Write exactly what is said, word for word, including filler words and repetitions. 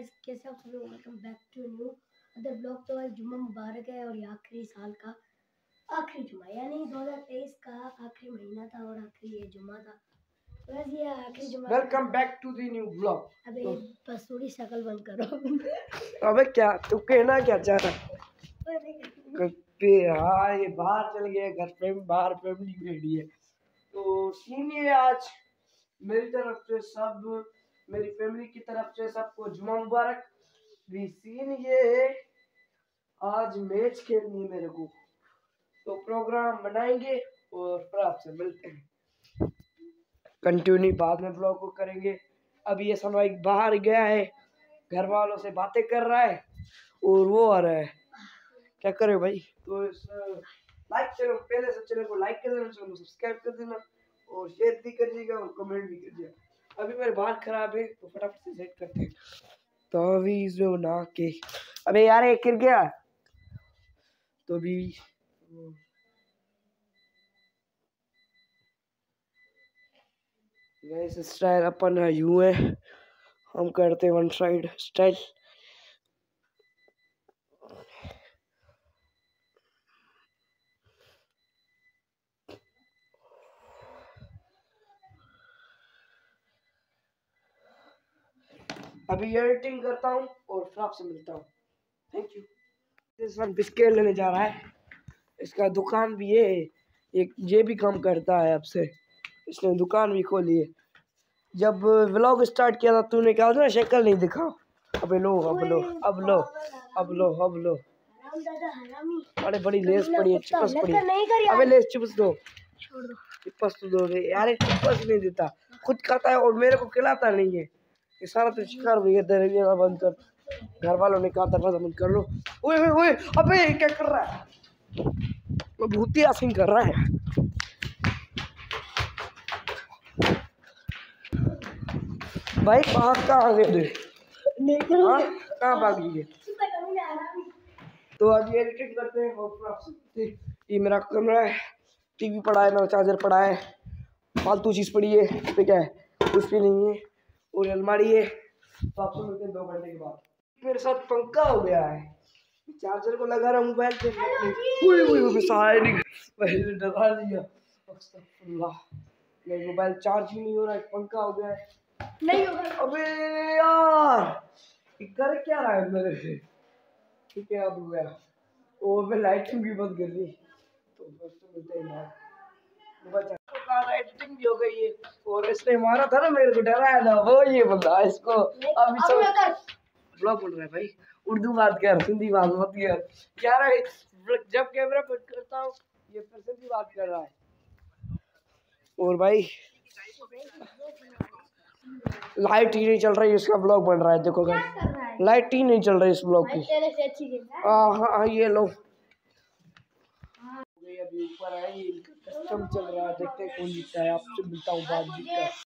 Guys, कैसे आप सब लोग? Welcome back to new other blog. तो आज जुम्मा मुबारक है और ये आखिरी साल का आखिरी जुम्मा, यानी दो हज़ार तेईस का आखिरी महीना था और आखिरी ये जुम्मा था। तो बस ये आखिरी जुम्मा। Welcome back to the new blog. अबे तो, बस थोड़ी शक्ल बंद करो। अबे क्या तू कहना क्या चाह रहा है? हाँ, ये बाहर चल गया, घर पे बाहर फैमिली रेडी है। तो सीन ये आज मेरी तरफ से सब मेरी फैमिली की तरफ से सबको जुम्मा मुबारक। भी सीन ये है, आज मैच खेलनी है मेरे को, तो प्रोग्राम बनाएंगे और फिर आपसे मिलते हैं। कंटिन्यू बाद में ब्लॉग को करेंगे। अभी ये समय बाहर गया है, घर वालों से बातें कर रहा है और वो आ रहा है। क्या करे भाई? तो इस लाइक चैनल पहले से चैनल को लाइक कर देना, चैनल को सब्सक्राइब कर देना और शेयर भी कर दीजिएगा और कमेंट भी कर दीजिएगा। अभी मेरे बाल खराब है तो फटाफट से सेट करते हैं। तो अभी जो ना के अबे यार एक गिर गया तो भी वैसे स्टाइल अपन यूं है, हम करते वन साइड स्टाइल। अभी एडिटिंग करता हूँ और फिर आपसे मिलता हूँ। Thank you. इस वक्त बिस्किट लेने जा रहा है, इसका दुकान भी है, एक ये भी काम करता है। अब से इसने दुकान भी खोली है। जब व्लॉग स्टार्ट किया था तूने कहा था ना शक्ल नहीं दिखा। अबे लो अब लो अब लो अब लो अब लो। अरे बड़ी लेस पड़ी है, चिपस पड़ी है। अबे लेस चिपस दो, चिपस तो दो यार। चिपस नहीं देता, खुद खाता है और मेरे को खिलाता नहीं है। ये सारा तो शिकार हो गया। दरवाजा बंद कर, घर वालों ने कहा दरवाजा बंद कर लो। ओए ओए ओए, अबे क्या कर रहा है? वो भूतिया सिंह कर रहा है। भाई भाग कहाँ गए? कहाँ भागी है? तो अभी एडिटिंग करते हैं। ये मेरा कमरा है, टीवी पड़ा है, मेरा चार्जर पड़ा है, फालतू चीज पड़ी है, पे क्या है कुछ भी नहीं है, और अलमारी है। तो आपसे मिलते हैं दो घंटे के बाद। मेरे साथ पंखा हो गया है, चार्जर को लगा रहा मोबाइल पे। पहले डरा लिया, मेरा मोबाइल चार्ज ही नहीं हो रहा है, पंखा हो गया है। नहीं होगा। अबे यार ये कर क्या रहा है मेरे से? ठीक है अब हो गया। और मैं लाइटिंग भी बंद कर दी। तो दोस्तों मिलते हैं ना, मोबाइल एडिटिंग भी हो गई है। और इसने मारा था ना मेरे को, डराया था वो ये बंदा। इसको अभी सब ब्लॉग बोल रहा है भाई, उर्दू बात कर, हिंदी बात मत कर। क्या रहा है जब कैमरा बंद करता हूँ ये फिर सिंधी बात कर रहा है। और भाई लाइट ही नहीं चल रही, इसका ब्लॉग बन रहा है। देखो लाइट ही नहीं चल रही इस ब्लॉग की। हाँ हाँ ये लो, अभी ऊपर है, ये कस्टम चल रहा है। देखते हैं कौन जीतता है। आपसे मिलता हूँ बाद जीतकर।